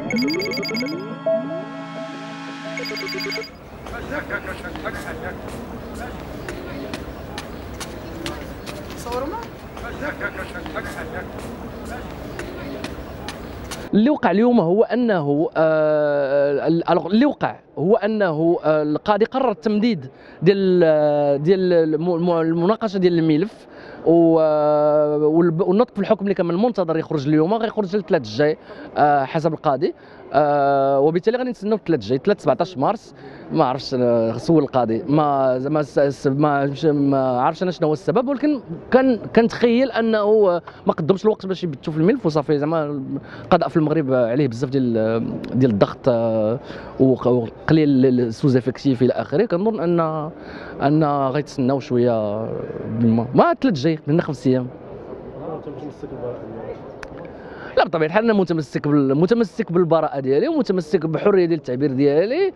اللي وقع اليوم هو انه القاضي قرر التمديد ديال المناقشه ديال الملف، والنطق في الحكم اللي كان من المنتظر يخرج اليوم غيخرج الثلاث الجاي حسب القاضي. وبالتالي غادي نتسناو الثلاث الجاي، 17 مارس. ما عرفتش سول القاضي، ما عرفتش انا شنو هو السبب، ولكن كنتخيل انه ما قدمش الوقت باش يبتوا في الملف وصافي. زعما القضاء في المغرب عليه بزاف ديال الضغط وقليل السوز افكتيف الى اخره. كنظن ان غيتسناو شويه ما 3 جاي من 5 ايام. لا بطبيعه الحال انا متمسك بالبراءه ديالي، ومتمسك بالحريه ديال التعبير ديالي،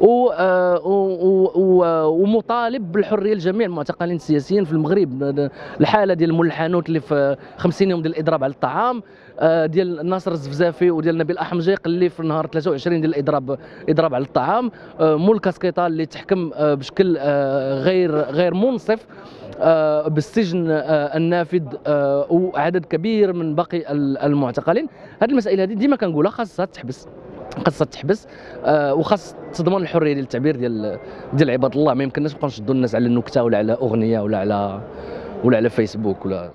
ومطالب بالحريه لجميع المعتقلين السياسيين في المغرب. الحاله ديال الملحنوت اللي في 50 يوم ديال الاضراب على الطعام، ديال ناصر الزفزافي وديال نبيل احمجيق اللي في النهار 23 ديال الاضراب على الطعام، مول كاسكيطال اللي تحكم بشكل غير منصف بالسجن النافذ، وعدد كبير من باقي المعتقلين. هذه المسائل هذه ديما كنقولها خاصها تحبس، وخاص تضمن الحريه ديال التعبير ديال عباد الله. ما يمكنناش نبقاو نشدوا الناس على النكته ولا على اغنيه ولا على فيسبوك ولا.